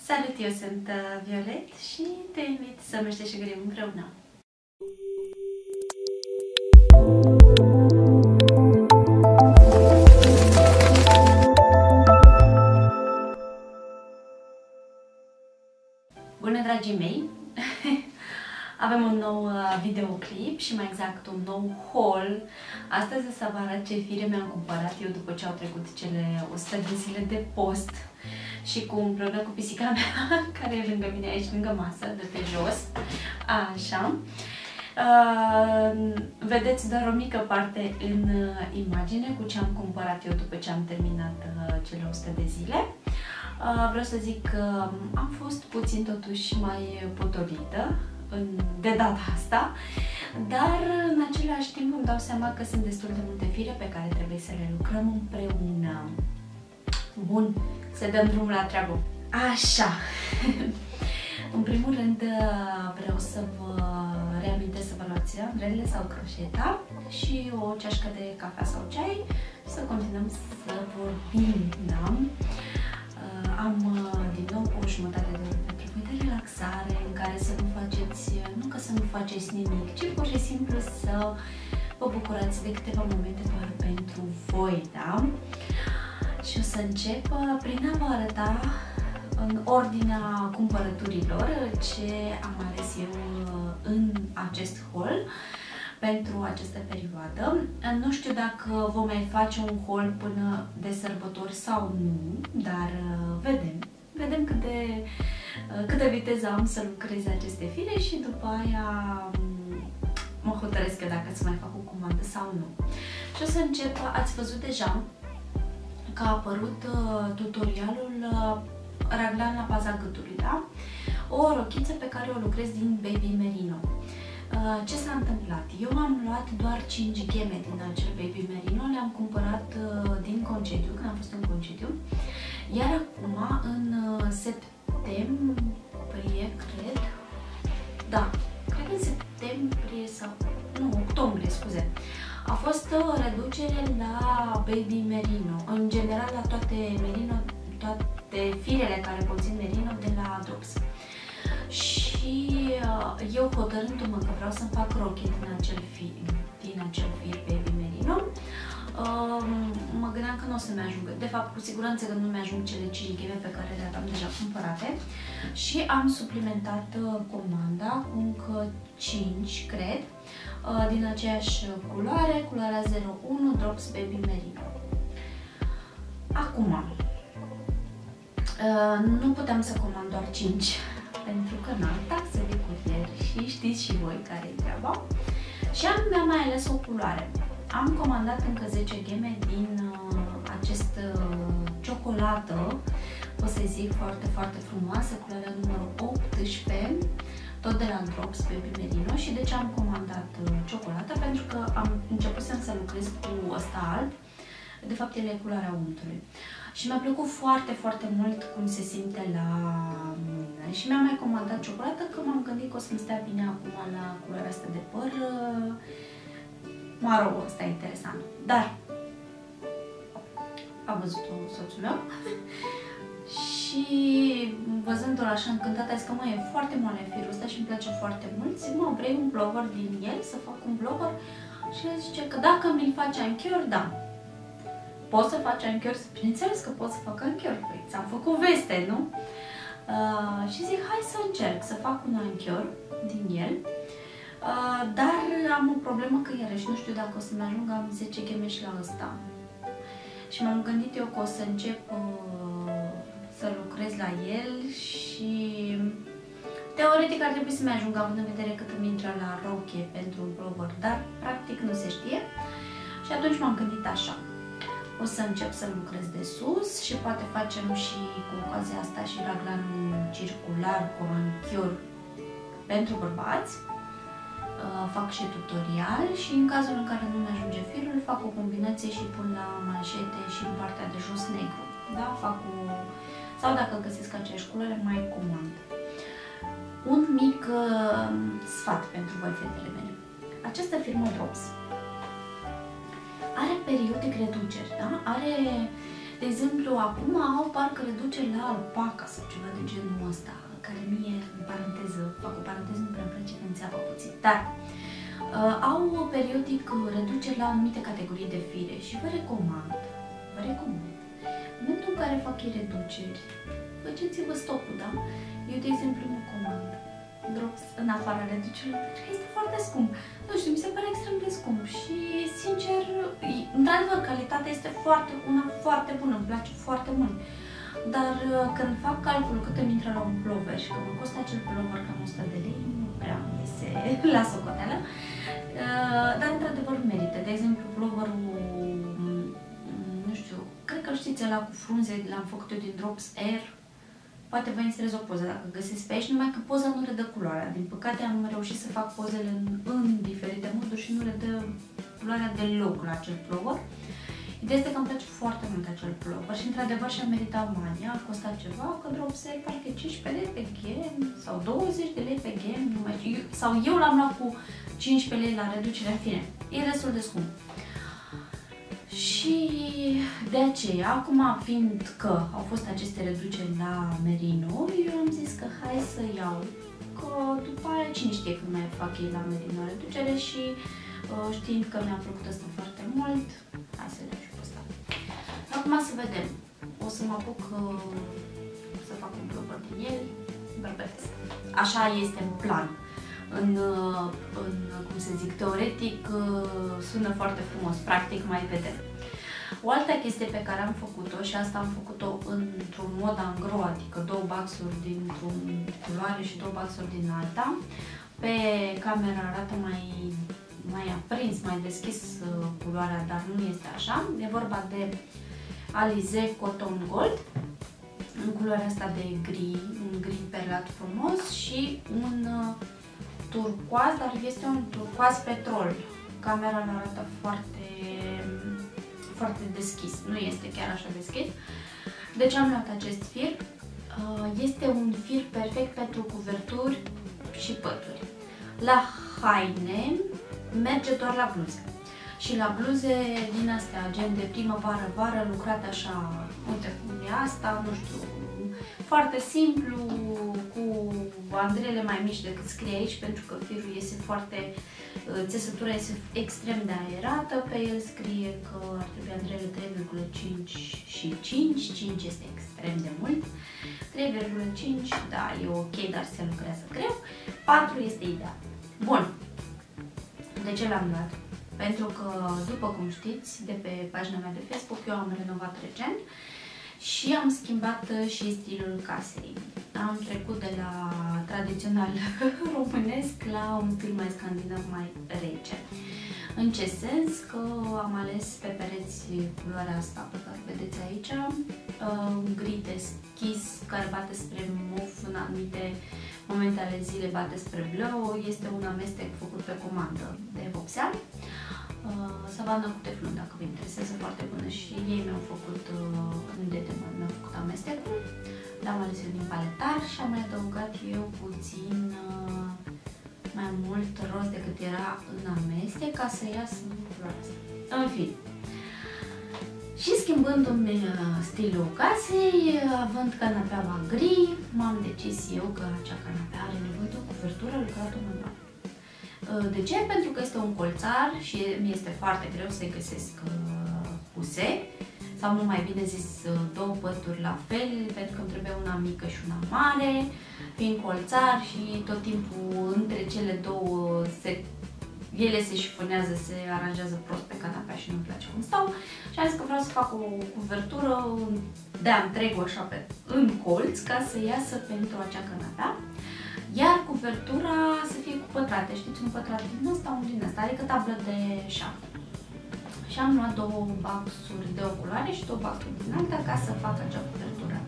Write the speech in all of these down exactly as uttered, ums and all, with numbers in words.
Salut, eu sunt Violet și te invit să meșteșugărim împreună. Bună, dragii mei! Avem un nou videoclip și mai exact un nou haul. Astăzi o să vă arăt ce fire mi-am cumpărat eu după ce au trecut cele o sută de zile de post și cu împreună cu pisica mea, care e lângă mine aici, lângă masă, de pe jos. Așa. Uh, vedeți doar o mică parte în uh, imagine cu ce am cumpărat eu după ce am terminat uh, cele o sută de zile. Uh, vreau să zic că am fost puțin totuși mai potolită în, de data asta, dar în același timp îmi dau seama că sunt destul de multe fire pe care trebuie să le lucrăm împreună. Bun, să dăm drumul la treabă. Așa! În primul rând vreau să vă reamintesc să vă luați andrelele sau croșeta și o ceașcă de cafea sau ceai și să continuăm să vorbim, da? Am din nou o jumătate de oră pentru voi de relaxare în care să nu faceți, nu că să nu faceți nimic, ci pur și simplu să vă bucurați de câteva momente doar pentru voi, da? Și o să încep prin a vă arăta în ordinea cumpărăturilor ce am ales eu în acest haul pentru această perioadă. Nu știu dacă vom mai face un haul până de sărbători sau nu, dar vedem. Vedem cât de, cât de viteză am să lucrez aceste fire și după aia mă hotărăsc eu dacă să mai fac o comandă sau nu. Și o să încep, ați văzut deja că a apărut uh, tutorialul uh, raglan la baza gâtului, da? O rochiță pe care o lucrez din Baby Merino. Uh, ce s-a întâmplat? Eu am luat doar cinci gheme din acel Baby Merino, le-am cumpărat uh, din concediu, când am fost în concediu, iar acum, în uh, septembrie, cred, da, cred în septembrie sau, nu, octombrie, scuze, a fost o reducere la Baby Merino, în general la toate merino, toate firele care conțin merino de la Drops. Și uh, eu, hotărându-mă că vreau să-mi fac rochie din acel fir, din acel fir Baby Merino, uh, mă gândeam că nu o să-mi ajungă. De fapt, cu siguranță că nu mi-ajung cele cinci gheme pe care le aveam deja cumpărate și am suplimentat uh, comanda cu încă cinci, cred, uh, din aceeași culoare, culoarea zero unu Drops Baby Merino. Acum, uh, nu puteam să comand doar cinci, pentru că n-am taxe de curier și știți și voi care e treaba. Și am, mi-am mai ales o culoare. Am comandat încă zece gheme din uh, acest uh, ciocolată, o să zic, foarte, foarte frumoasă, culoarea numărul optsprezece, tot de la Drops Baby Merino. Și de ce am comandat uh, ciocolată? Pentru că am început să lucrez cu ăsta alb. De fapt, el e culoarea untului. Și mi-a plăcut foarte, foarte mult cum se simte la mâine. Și mi-am mai comandat ciocolată, că m-am gândit că o să-mi stea bine acum la culoarea asta de păr maro, ăsta e interesant. Dar a văzut-o soțul meu și văzându-l așa încântat, a zis că mă, e foarte moale firul ăsta și îmi place foarte mult. Zic, mă, vrei un blower din el, să fac un blower? Și el zice că dacă mi-l face anchior, da. Poți să faci anchior? Bineînțeles că pot să fac anchior, păi ți-am făcut veste, nu? Uh, și zic, hai să încerc să fac un anchior din el, uh, dar am o problemă că iarăși nu știu dacă o să-mi ajung, am zece gheme și la ăsta. Și m-am gândit eu că o să încep uh, să lucrez la el și teoretic ar trebui să-mi ajung, având în vedere cât îmi intră la rochie pentru un blower, dar practic nu se știe. Și atunci m-am gândit așa. O să încep să lucrez de sus și poate facem și cu ocazia asta și raglan circular cu anchior pentru bărbați. Fac și tutorial și în cazul în care nu mi-ajunge firul, fac o combinație și pun la manșete și în partea de jos negru. Da? Fac o... Sau dacă găsesc aceeași culoare, mai comand. Un mic uh, sfat pentru voi, fetele mele. Această firmă Drops are periodic reduceri, da? Are De exemplu, acum au parcă reduceri la alpaca sau ceva de genul ăsta, care mie, în paranteză, fac o paranteză, nu prea îmi place când țeapă puțin, dar uh, au periodic reduceri la anumite categorii de fire și vă recomand, vă recomand, în momentul în care fac ei reduceri, faceți-vă stopul, da? Eu, de exemplu, nu comand drops în afara reducerilor, pentru că este foarte scump. Nu știu, mi se pare extrem de scump și, sincer, într-adevăr, calitatea este foarte, una foarte bună, îmi place foarte mult. Dar când fac calculul cât îmi intră la un plover și că mă costă acel plover cam o sută de lei, nu prea mi iese la socoteală, dar într-adevăr merită. De exemplu, ploverul, nu știu, cred că știți ăla cu frunze, l-am făcut eu din Drops Air. Poate vă inserez o poză dacă găsiți pe aici, numai că poza nu le dă culoarea. Din păcate am reușit să fac pozele în, în diferite moduri și nu le dă culoarea deloc la acel plover. Ideea este că îmi place foarte mult acel plover și într-adevăr și-a meritat banii. A costat ceva, că Drops Air parcă cincisprezece lei pe gem sau douăzeci de lei pe gem, nu mai știu. Sau eu l-am luat cu cincisprezece lei la reducere, în fine. E destul de scump. Și de aceea, acum fiind că au fost aceste reduceri la Merino, eu am zis că hai să iau, că după aia cine știe când mai fac ei la Merino reducere și uh, știind că mi-a plăcut asta foarte mult, hai să vedem și pe asta. Acum să vedem, o să mă apuc uh, să fac un plover din el, bărbătesc. Așa este în plan. În, în, cum să zic, teoretic sună foarte frumos, practic mai vedem. O altă chestie pe care am făcut-o și asta am făcut-o într-un mod angro, adică două baxuri dintr-o culoare și două baxuri din alta. Pe camera arată mai, mai aprins, mai deschis culoarea, dar nu este așa. E vorba de Alize Cotton Gold, în culoarea asta de gri, un gri perlat frumos și un turcoaz, dar este un turcoaz petrol. Camera îl arată foarte, foarte deschis, nu este chiar așa deschis. Deci am luat acest fir. Este un fir perfect pentru cuverturi și pături. La haine merge doar la bluze. Și la bluze din astea, gen de primăvară, vară, lucrate așa, uite cum e asta, nu știu, foarte simplu, cu bandrele mai mici decât scrie aici, pentru că firul iese foarte, țesătura este extrem de aerată, pe el scrie că ar trebui bandrele trei virgulă cinci și cinci, cinci este extrem de mult, trei virgulă cinci, da, e ok, dar se lucrează greu, patru este ideal. Bun, de ce l-am luat? Pentru că, după cum știți, de pe pagina mea de Facebook, eu am renovat recent și am schimbat și stilul casei. Am trecut de la tradițional românesc la un stil mai scandinav, mai rece. În ce sens? Că am ales pe pereți culoarea asta pe care vedeți aici, un gri deschis care bate spre mov în anumite momente ale zilei, bate spre bleu. Este un amestec făcut pe comandă de vopsea. Savană cu teflon, dacă vă interesează, foarte bună și ei mi-au făcut, în detemă, mi-au făcut amestecul. L-am ales eu din paletar și am mai adăugat eu puțin mai mult roz decât era în amestec ca să iasă culoarea asta. În fine. Și schimbându-mi stilul casei, având canapeaua gri, m-am decis eu că acea canapea are nevoie de o cuvertură lucrată manual. De ce? Pentru că este un colțar și mi este foarte greu să-i găsesc puse, sau nu mai bine zis două pături la fel, pentru că îmi trebuie una mică și una mare, fiind colțar și tot timpul între cele două se, ele se șifonează, se aranjează prost pe canapea și nu-mi place cum stau. Și am zis că vreau să fac o cuvertură de-a întregul așa pe, în colț ca să iasă pentru acea canapea. Iar cuvertura să fie cu pătrate, știți, un pătrat din ăsta, un din ăsta, adică tablă de șapte. Și am luat două baxuri de o culoare și două baxuri din alta ca să fac acea cuvertură.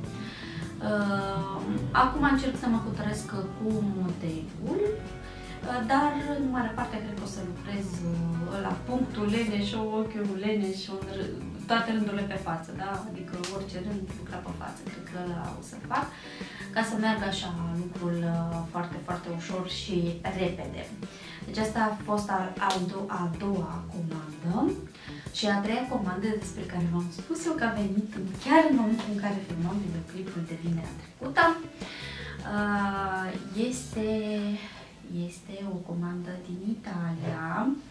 Acum încerc să mă hotărăsc cu modelul, dar în mare parte cred că o să lucrez la punctul leneș, ochiul leneș, toate rândurile pe față, da? Adică orice rând lucra pe față, cred că ăla o să fac, ca să meargă așa lucrul foarte, foarte ușor și repede. Deci asta a fost a, a, do a doua comandă. Și a treia comandă despre care v-am spus eu că a venit chiar în momentul în care filmam videoclipul de vinerea trecută, este, este o comandă din Italia.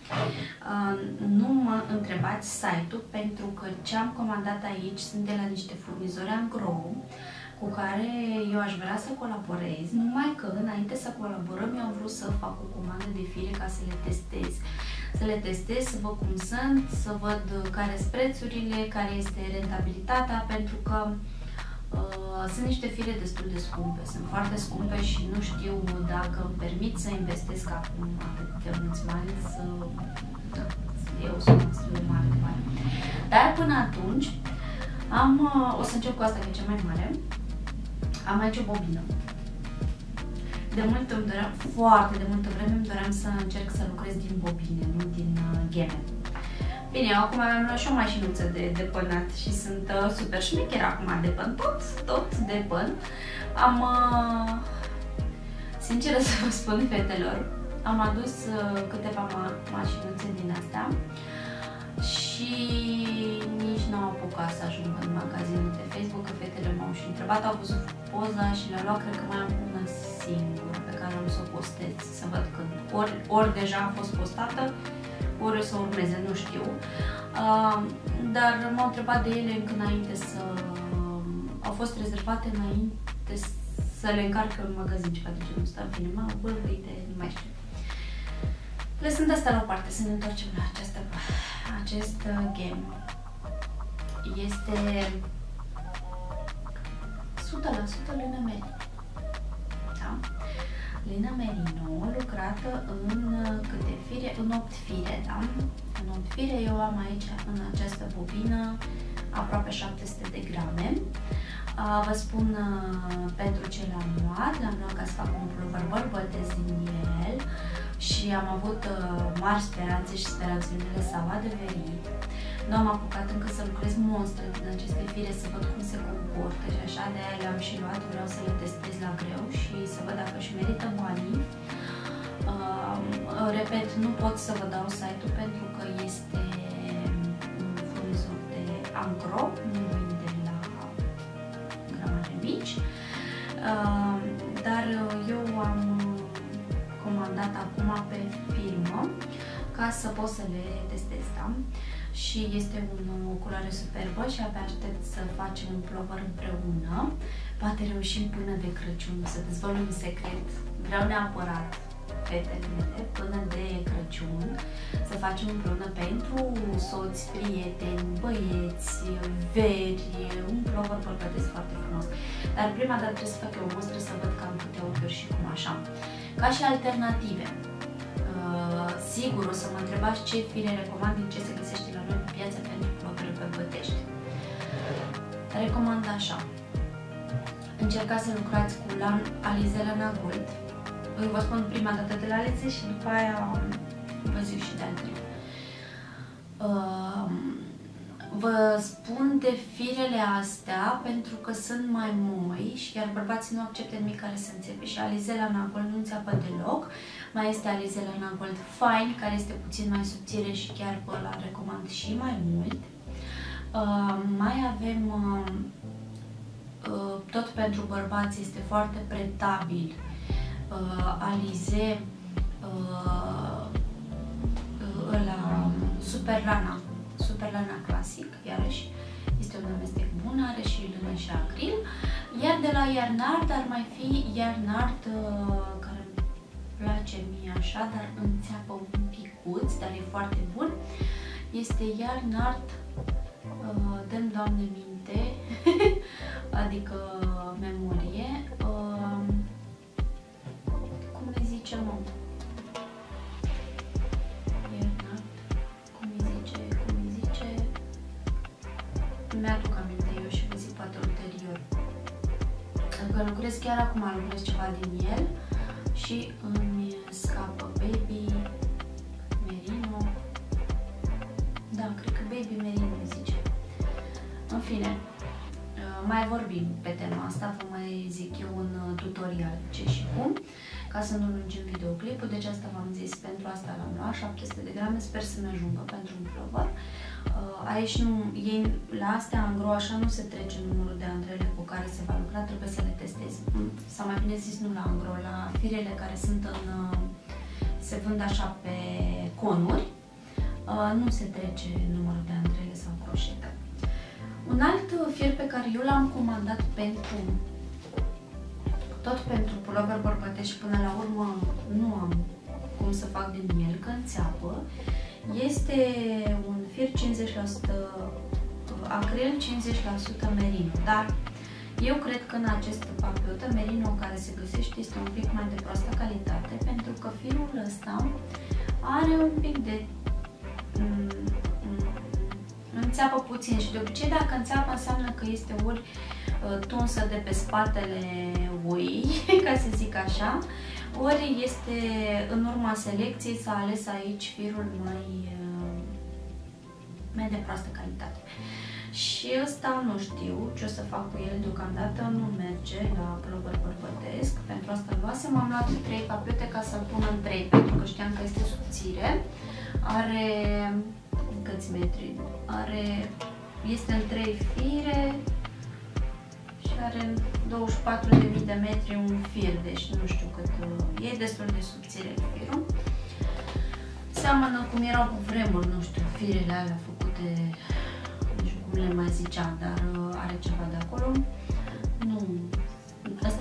Nu mă întrebați site-ul, pentru că ce am comandat aici sunt de la niște furnizori angro cu care eu aș vrea să colaborez, numai că înainte să colaborăm eu am vrut să fac o comandă de fire ca să le testez. Să le testez, să văd cum sunt, să văd care sunt prețurile, care este rentabilitatea, pentru că uh, sunt niște fire destul de scumpe, sunt foarte scumpe și nu știu dacă îmi permit să investesc acum atât de mulți bani, să da, eu sunt destul de mare de bani. Dar până atunci, am, uh, o să încep cu asta, că e cea mai mare. Am aici o bobină. De mult îmi doream, foarte de multă vreme îmi doream să încerc să lucrez din bobine, nu din uh, gheme. Bine, eu acum am luat și o mașinuță de depănat și sunt uh, super șmecher acum, depăn tot, tot depăn. Am, uh, sincer să vă spun, fetelor, am adus uh, câteva ma mașinuțe din astea și nici n-au apucat să ajung în magazinul de Facebook, că fetele m-au și întrebat, au văzut poza și le-au luat, cred că mai am una singură pe care am să o postez, să văd când. Ori, ori deja a fost postată, ori o să urmeze, nu știu. Uh, dar m-au întrebat de ele încă înainte să... Uh, au fost rezervate înainte să le încarcă în magazin, ceva de genul ăsta, în fine, m-au bălbăite, nu mai știu. Lăsând asta la o parte, să ne întoarcem la această, acest uh, game. Este o sută la sută lână merino. Da? Lână merino lucrată în câte fire? În opt fire, da? În opt fire eu am aici, în această bobină, aproape șapte sute de grame. Uh, vă spun uh, pentru ce l-am luat. L-am luat ca să fac un pullover bărbătesc din el și am avut uh, mari speranțe și speranțele mele s-au adeverit. Nu am apucat încă să lucrez monstre din aceste fire, să văd cum se comportă și așa, de aia le-am și luat, vreau să le testez la greu și să văd dacă își merită banii. Uh, repet, nu pot să vă dau site-ul pentru că este un furnizor de angro, nu vinde la gramaje mici, uh, dar eu am comandat acum pe firmă ca să pot să le testez, da? Și este un, o culoare superbă și abia aștept să facem un pullover împreună. Poate reușim până de Crăciun să dezvăluim un secret. Vreau neapărat, fetele mele, până de Crăciun să facem împreună pentru soți, prieteni, băieți, veri, un pullover bărbătesc foarte frumos. Dar prima dată trebuie să fac eu o mostră să văd cam câte ochiuri și cum așa. Ca și alternative. Uh, sigur o să mă întrebați ce fire recomand din ce se găsește la noi pe piață pentru pullovere bărbătești. Recomand așa. Încercați să lucrați cu Alize Lana Gold. Eu vă spun prima dată de la Alize și după aia vă zic și de altele. Uh, Vă spun de firele astea pentru că sunt mai moi și iar bărbații nu acceptă nimic care să înțepe și Alize Lana Gold nu înțeapă deloc. Mai este Alize Lana Gold Fine, care este puțin mai subțire și chiar pe ăla recomand și mai mult. Uh, mai avem uh, uh, tot pentru bărbați, este foarte pretabil. Uh, Alize uh, ăla Super Lana. Super Lana Classic, iarăși este un amestec bun, are și lână și acril. Iar de la Yarnart ar mai fi Yarnart, uh, care îmi place mie așa, dar înțeapă un picuț, dar e foarte bun. Este Yarnart, uh, dăm Doamne minte, adică memorie, uh, cum îi zice, mă? Mi-aduc aminte eu și vă zic poate ulterior. Că lucrez chiar acum, lucrez ceva din el și îmi scapă Baby Merino. Da, cred că Baby Merino zice. În fine, mai vorbim pe tema asta, vă mai zic eu un tutorial ce și cum, ca să nu lungim videoclipul, deci asta v-am zis, pentru asta l-am luat, șapte sute de grame, sper să-mi ajungă pentru un pullover. Aici nu, ei, la astea angro așa nu se trece numărul de andrele cu care se va lucra, trebuie să le testezi. Sau mai bine zis, nu la angro, la firele care sunt în, se vând așa pe conuri, nu se trece numărul de andrele sau croșetă. Un alt fir pe care eu l-am comandat pentru, tot pentru pulover bărbătești și până la urmă nu am cum să fac din el, că înțeapă, este un fir cincizeci la sută acril, cincizeci la sută merino, dar eu cred că în acest papiotă merino care se găsește este un pic mai de proastă calitate, pentru că firul ăsta are un pic de înțeapă puțin și de obicei dacă înțeapă înseamnă că este ori tunsă de pe spatele oii, ca să zic așa, ori este în urma selecției s-a ales aici firul mai, mai de proastă calitate. Și ăsta nu știu ce o să fac cu el deocamdată, nu merge la pulover bărbătesc, pentru asta luasem, am luat trei papiote ca să-l pun în trei, pentru că știam că este subțire, are câți metri? Are, este în trei fire și are douăzeci și patru de mii de metri un fir, deci nu știu cât, e destul de subțire firul. Seamănă cum erau cu vremuri, nu știu, firele alea făcute, nu știu cum le mai ziceam, dar are ceva de acolo. Nu, ăsta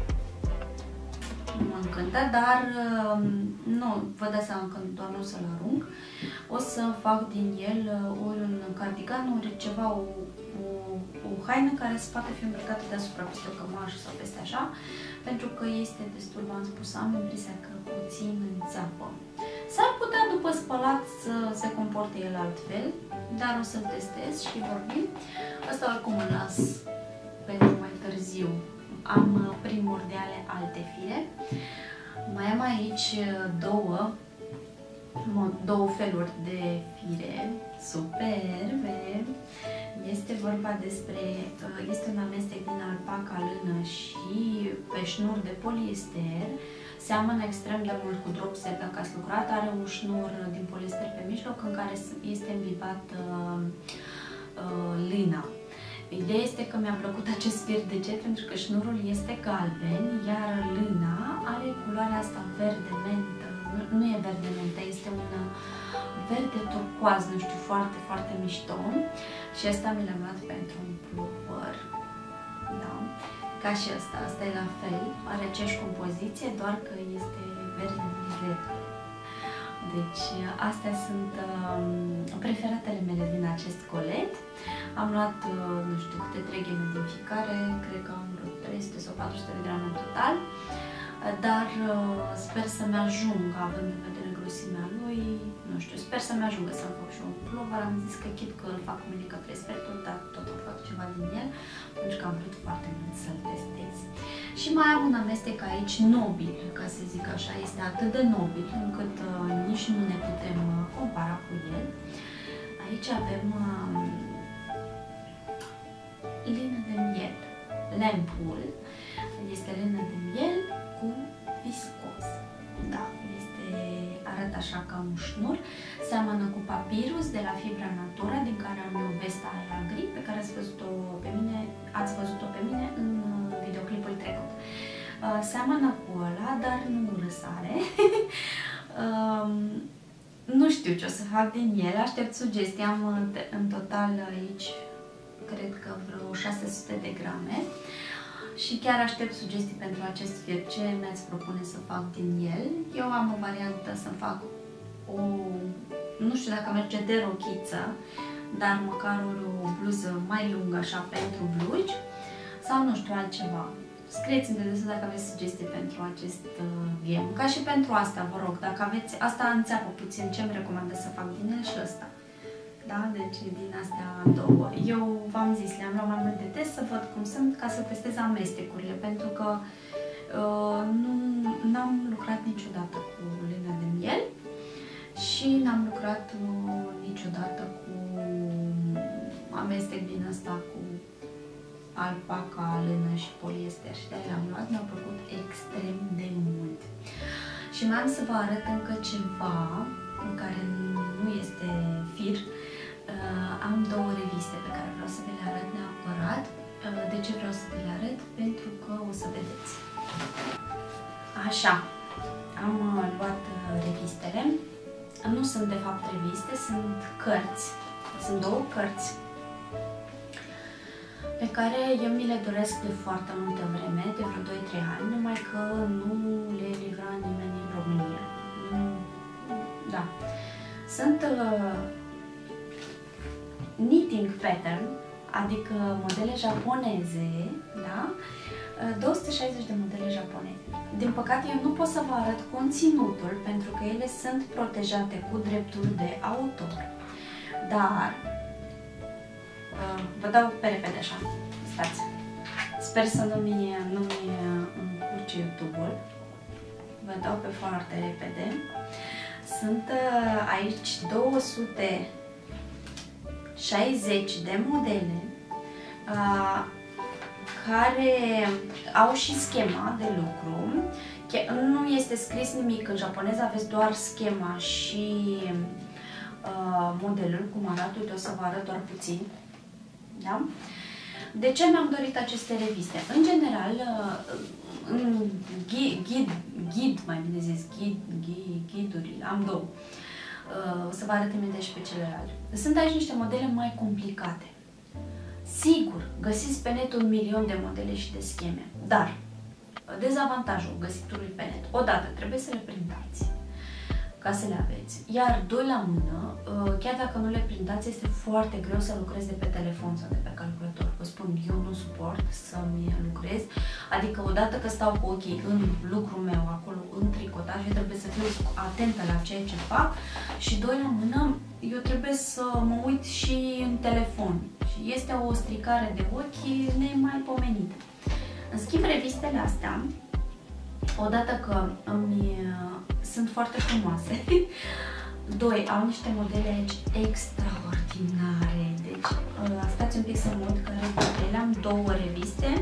nu mă încântă, dar nu, vă dați seama că doar nu o să-l arunc. O să fac din el ori un cardigan, ori ceva, o, o, o haină care să poate fi îmbrăcată deasupra peste o cămașă sau peste așa, pentru că este destul, v-am spus, am impresia că puțin înțeapă. S-ar putea după spălat să se comporte el altfel, dar o să-l testez și vorbim. Asta oricum îl las pentru mai târziu. Am primordiale alte fire. Mai am aici două, două feluri de fire superbe. Este vorba despre, este un amestec din alpaca, lână și pe șnur de poliester. Seamănă extrem de mult cu drop set, dacă ați lucrat, are un șnur din poliester pe mijloc în care este imbibat uh, uh, lâna. Ideea este că mi-a plăcut acest fir. De ce? Pentru că șnurul este galben, iar lâna are culoarea asta verde mentă, nu, nu e verde mentă, este un verde turcoaz, nu știu, foarte, foarte mișto. Și asta mi l-am luat pentru un pulover, da, ca și asta, asta e la fel, are aceeași compoziție, doar că este verde verde. Deci astea sunt um, preferatele mele din acest colet. Am luat, uh, nu știu, câte trei gheme din fiecare, cred că am vreo trei sute sau patru sute de grame în total, dar uh, sper să-mi ajung, având în vedere grosimea lui, nu știu, sper să-mi ajungă să-mi fac și un pulover. Am zis că chit că îl fac cu mine că trei sferturi, dar tot o fac ceva din el, pentru că am vrut foarte mult să-l testez. Și mai am un amestec aici nobil, ca să zic așa, este atât de nobil încât uh, nici nu ne putem uh, compara cu el. Aici avem uh, lână de miel, lamp wool, este lână de miel cu viscos. Da, este, arată așa ca un șnur, seamănă cu papirus de la Fibra Natura, din care am eu vesta aia gri, pe care ați văzut-o pe mine, ați văzut-o pe mine în videoclipul trecut. Uh, seamănă cu ăla, dar nu răsare. um, nu știu ce o să fac din el, aștept sugestii, am în total aici, cred că vreo șase sute de grame. Și chiar aștept sugestii pentru acest fir, ce mi-ați propune să fac din el. Eu am o variantă să fac o, nu știu dacă merge de rochiță, dar măcar o bluză mai lungă așa pentru blugi sau nu știu, altceva. Scrieți-mi de sus dacă aveți sugestii pentru acest uh, ghem. Ca și pentru asta, vă rog, dacă aveți, asta înțeapă puțin, ce-mi recomandați să fac din el și ăsta. Da? Deci din astea două. Eu v-am zis, le-am luat mai mult de test să văd cum sunt, ca să testez amestecurile, pentru că uh, nu am lucrat niciodată cu lână de miel și n-am lucrat uh, niciodată cu amestec din asta cu alpaca, lână și poliester și de-aia le-am luat, mi-au plăcut extrem de mult. Și mai am să vă arăt încă ceva în care nu este fir, am două reviste pe care vreau să vi le arăt neapărat. De ce vreau să vi le arăt? Pentru că o să vedeți. Așa, am luat revistele. Nu sunt de fapt reviste, sunt cărți. Sunt două cărți pe care eu mi le doresc de foarte multă vreme, de vreo doi trei ani, numai că nu le livra nimeni în România. Da. Sunt uh, knitting pattern, adică modele japoneze, da? două sute șaizeci de modele japoneze. Din păcate, eu nu pot să vă arăt conținutul, pentru că ele sunt protejate cu drepturi de autor. Dar uh, vă dau pe repede așa, stați. Sper să nu-mi nu încurce YouTube-ul. Vă dau pe foarte repede. Sunt uh, aici două sute șaizeci de modele uh, care au și schema de lucru. Nu este scris nimic în japoneză, aveți doar schema și uh, modelul, cum arată. Uite, o să vă arăt doar puțin. Da? De ce mi-am dorit aceste reviste? În general, uh, în ghid, ghid, ghid, mai bine zis, ghid, ghid, ghidurile, am două. Uh, o să vă arăt imediat și pe celelalte. Sunt aici niște modele mai complicate. Sigur, găsiți pe net un milion de modele și de scheme, dar dezavantajul găsitului pe net: odată, trebuie să le printați ca să le aveți, iar doi la mână, chiar dacă nu le printați, este foarte greu să lucrezi de pe telefon sau de pe calculator. Vă spun, eu nu suport să-mi lucrez, adică odată că stau cu ochii în lucrul meu, acolo, în tricotaj, eu trebuie să fiu atentă la ceea ce fac, și doi la mână, eu trebuie să mă uit și în telefon. Și este o stricare de ochi nemaipomenită. În schimb, revistele astea, odată că îmi, sunt foarte frumoase, doi, au niște modele aici extraordinare. Deci, stați un pic să mă uit că ele am două reviste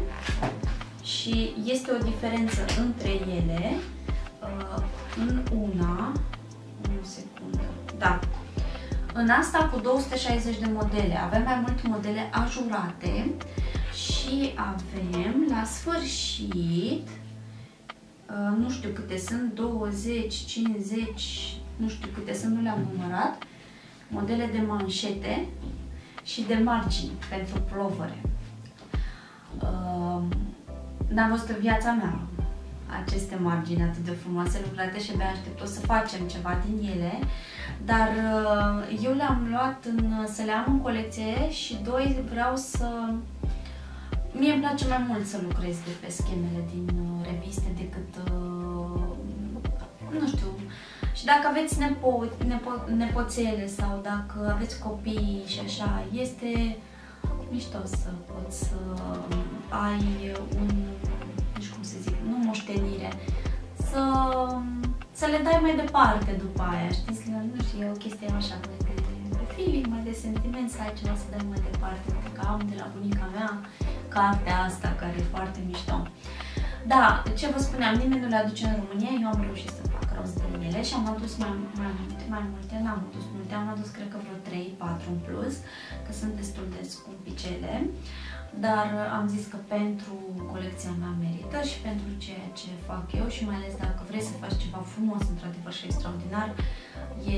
și este o diferență între ele. În una, o secundă, da, în asta cu două sute șaizeci de modele avem mai multe modele ajurate și avem la sfârșit, nu știu câte sunt, douăzeci, cincizeci, nu știu câte sunt, nu le-am numărat, modele de manșete și de margini pentru plovăre. N-am văzut în viața mea aceste margini atât de frumoase lucrate și abia aștept o să facem ceva din ele, dar eu le-am luat în, să le am în colecție și doi, vreau să... Mie îmi place mai mult să lucrez de pe schemele din reviste decât, nu știu, și dacă aveți nepo, nepo, nepoțele sau dacă aveți copii și așa, este mișto să poți să ai un, nu știu cum să zic, nu moștenire, să, să le dai mai departe după aia, știți, nu știu, e o chestie așa de, de, de feeling, mai de sentiment, să ai ceva să dai mai departe, că am de la bunica mea cartea asta care e foarte mișto. Da, ce vă spuneam, nimeni nu le aduce în România, eu am reușit să fac rost de ele și am adus mai, mai multe, mai multe, n-am adus multe, am adus cred că vreo trei patru în plus, că sunt destul de scumpicele, dar am zis că pentru colecția mea merită și pentru ceea ce fac eu și mai ales dacă vrei să faci ceva frumos, într-adevăr și extraordinar, e...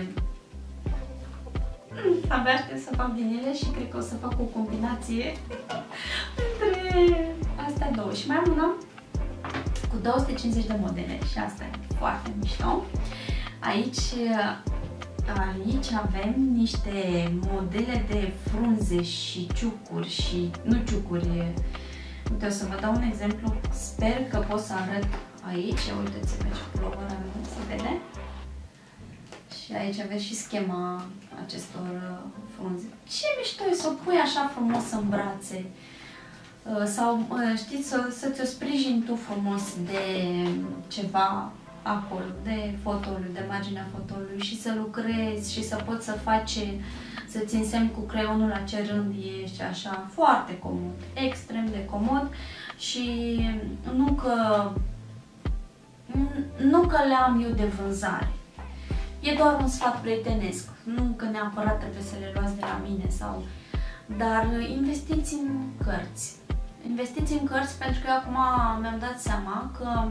Abia aștept să fac din ele și cred că o să fac o combinație între astea două. Și mai am una cu două sute cincizeci de modele și asta e foarte mișto. Aici, aici avem niște modele de frunze și ciucuri și... nu ciucuri. Uite, o să vă dau un exemplu. Sper că pot să arăt aici. Uite-ți-vă ce plovăr avem, se vede? Și aici aveți și schema acestor frunze. Ce mișto e să o pui așa frumos în brațe. Sau, știți, să ți-o sprijini tu frumos de ceva acolo, de fotoul, de marginea fotoului și să lucrezi și să poți să faci, să-ți însemni cu creionul la ce rând ești, așa, foarte comod, extrem de comod și nu că, nu că le am eu de vânzare. E doar un sfat prietenesc, nu că neapărat trebuie să le luați de la mine sau... Dar investiți în cărți. Investiți în cărți pentru că eu acum mi-am dat seama că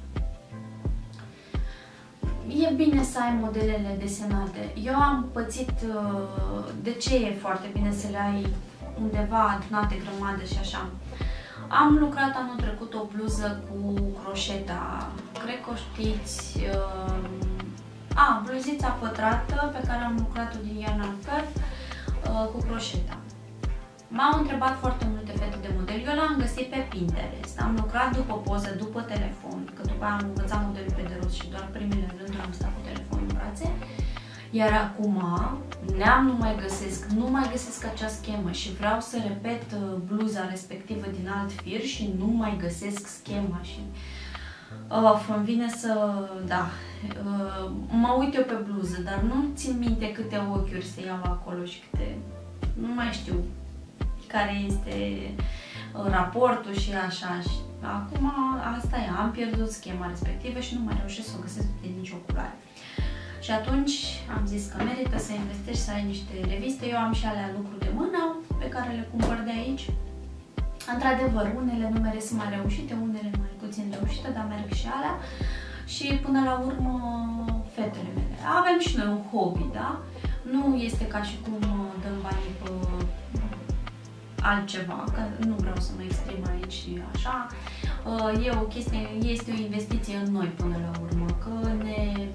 e bine să ai modelele desenate. Eu am pățit de ce e foarte bine să le ai undeva adunate grămadă și așa. Am lucrat anul trecut o bluză cu croșeta, cred că o știți. A, bluzița pătrată pe care am lucrat-o din Yarn and Pearl cu croșeta. M-au întrebat foarte multe fete de model, eu l-am găsit pe Pinterest, am lucrat după poză, după telefon, că după aia am învățat modelul pe de rost și doar primele rânduri am stat cu telefonul în brațe. Iar acum, neam nu mai găsesc, nu mai găsesc acea schemă și vreau să repet bluza respectivă din alt fir și nu mai găsesc schema și... Of, îmi vine să... da, mă uit eu pe bluză, dar nu țin minte câte ochiuri se iau acolo și câte... nu mai știu care este raportul și așa. Și acum asta e, am pierdut schema respectivă și nu mai reușesc să o găsesc de nicio culoare. Și atunci am zis că merită să investești, să ai niște reviste. Eu am și alea lucru de mână pe care le cumpăr de aici. Într-adevăr, unele numere sunt mai reușite, unele mai puțin reușite, dar merg și alea. Și până la urmă, fetele mele. Avem și noi un hobby, da? Nu este ca și cum dăm banii pe altceva, că nu vreau să mă exprim aici și așa. E o chestie, este o investiție în noi până la urmă, că ne...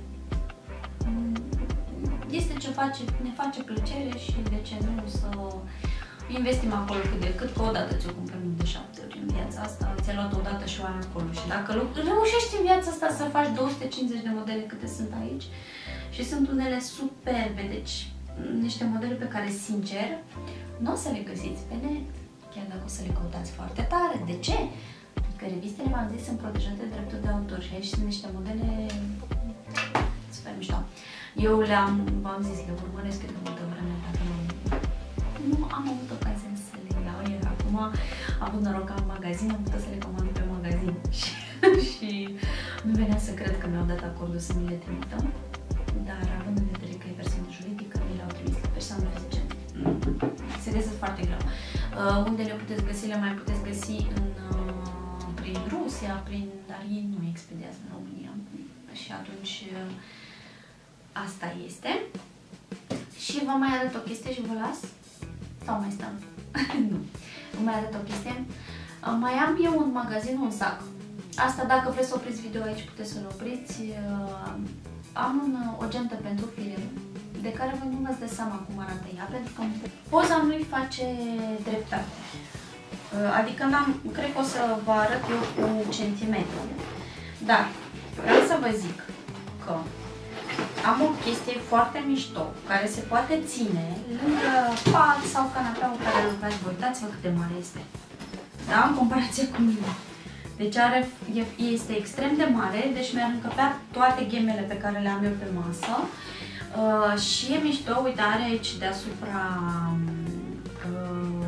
este ce face, ne face plăcere și de ce nu să investim acolo cât de cât, că odată ți-o cumpărăm de șapte ori în viața asta, ți-ai luat odată și o ai acolo și dacă reușești în viața asta să faci două sute cincizeci de modele câte sunt aici și sunt unele superbe, deci niște modele pe care, sincer, nu o să le găsiți pe net, chiar dacă o să le căutați foarte tare. De ce? Pentru că revistele, v-am zis, sunt protejate de dreptul de autor și aici sunt niște modele super mișto. Eu le-am, v-am zis, le urmăresc de multă vreme, dacă nu, nu am avut ocazia să le iau, iar acum, având noroc că am magazin, am putut să le comand pe magazin și, și nu venea să cred că mi-au dat acordul să mi le trimită, dar având în vedere că e versiune juridică, mi le-au trimis la persoană fizice. Se găsesc foarte greu. Uh, unde le puteți găsi, le mai puteți găsi în, uh, prin Rusia, prin, dar ei nu expediază în România. Și atunci uh, asta este. Și vă mai arăt o chestie și vă las? Sau mai stăm? Nu. Vă mai arăt o chestie. Uh, mai am eu un magazin, un sac. Asta, dacă vreți să opriți video aici, puteți să-l opriți. Uh, am un, o gentă pentru fire, de care voi nu v-ați dat seama cum arată ea, pentru că poza nu-i face dreptate. Adică n-am, cred că o să vă arăt eu cu centimetru. Dar vreau să vă zic că am o chestie foarte mișto, care se poate ține lângă pat sau canapeaua care lucrați voi. Uitați-vă cât de mare este. Da? În comparație cu mine. Deci are, este extrem de mare, deci mi-ar încăpea toate ghemele pe care le am eu pe masă. Uh, și e mișto, uite, are aici deasupra uh,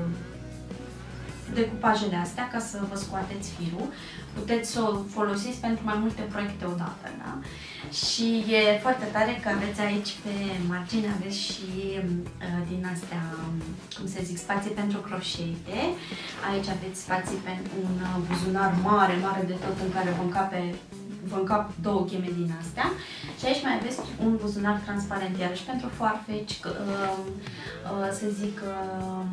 decupajele astea ca să vă scoateți firul. Puteți să o folosiți pentru mai multe proiecte odată, da? Și e foarte tare că aveți aici pe margine, aveți și uh, din astea, cum se zic, spații pentru croșete. Aici aveți spații pentru un buzunar mare, mare de tot, în care vă încape vă încap două gheme din astea și aici mai aveți un buzunar transparent, iarăși pentru foarfeci, uh, uh, să zic, uh,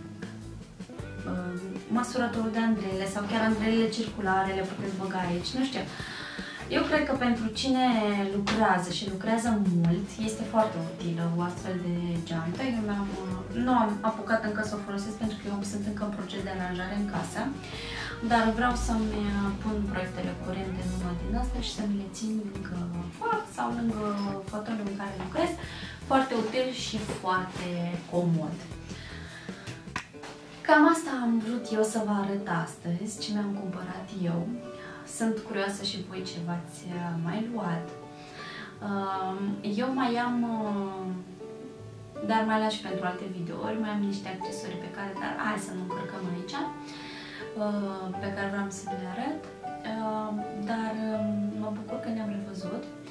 uh, măsurătorul de andrele sau chiar andrelele circulare le puteți băga aici, nu știu. Eu cred că pentru cine lucrează și lucrează mult, este foarte utilă o astfel de geantă. Eu am, nu am apucat încă să o folosesc pentru că eu sunt încă în proces de aranjare în casă, dar vreau să-mi pun proiectele curente în una din astea și să mi le țin lângă foc sau lângă fotoliul în care lucrez. Foarte util și foarte comod. Cam asta am vrut eu să vă arăt astăzi, ce mi-am cumpărat eu. Sunt curioasă și voi ce v-ați mai luat. Eu mai am, dar mai las și pentru alte videouri, mai am niște accesorii pe care, dar hai să nu încărcăm aici, pe care vreau să le arăt. Dar mă bucur că ne-am revăzut.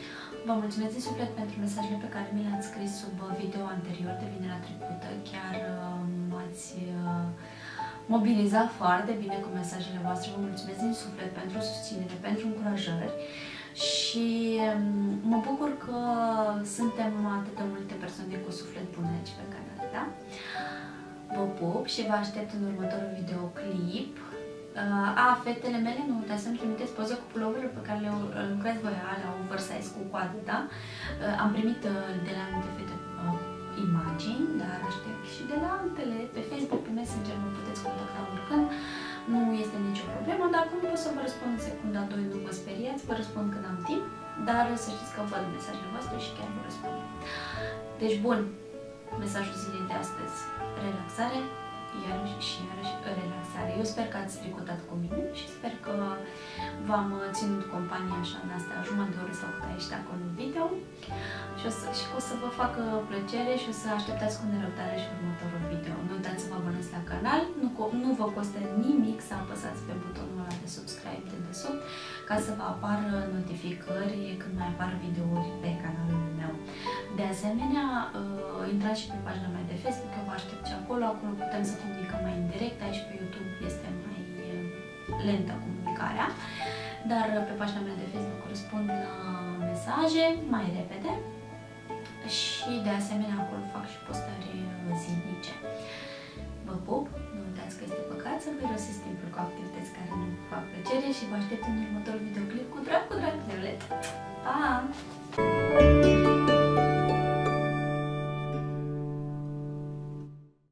Vă mulțumesc din suflet pentru mesajele pe care mi le-ați scris sub video anterior de vinerea trecută. Chiar m-ați mobilizat foarte bine cu mesajele voastre. Vă mulțumesc din suflet pentru susținere, pentru încurajări și mă bucur că suntem atât de multe persoane cu suflet bun aici pe canal, da? Vă pup și vă aștept în următorul videoclip. A, fetele mele, nu uitați să-mi trimiteți poze cu puloverul pe care le lucrați voi, la oversize cu coadă, da? Am primit de la multe fete imagini, dar aștept și de la altele. Pe Facebook, pe Messenger, mă puteți contacta oricând. Nu este nicio problemă. Dacă nu pot să vă răspund în secunda doi, nu vă speriați, vă răspund când am timp, dar să știți că văd mesajele voastre și chiar vă răspund. Deci, bun, mesajul zilei de astăzi, relaxare, iarăși și iarăși relaxare. Eu sper că ați tricotat cu mine și sper că v-am ținut companie așa în astea jumătate de oră sau cât aici de acolo în video și, o să, și că o să vă facă plăcere și o să așteptați cu nerăbdare și următorul video. Nu uitați să vă abonați la canal, nu, nu vă costă nimic să apăsați pe butonul ăla de subscribe de desubt ca să vă apară notificări când mai apar videouri pe canalul meu. De asemenea, intrați și pe pagina mea de Facebook, eu vă aștept și acolo, acolo putem să comunicăm mai indirect, aici pe YouTube este mai lentă comunicarea, dar pe pagina mea de Facebook răspund la mesaje mai repede și de asemenea acolo fac și postări zilnice. Vă pup, nu uitați că este păcat să vă irosiți timpul cu activități care nu vă fac plăcere și vă aștept în următorul videoclip cu drag, cu drag, Violet! Pa!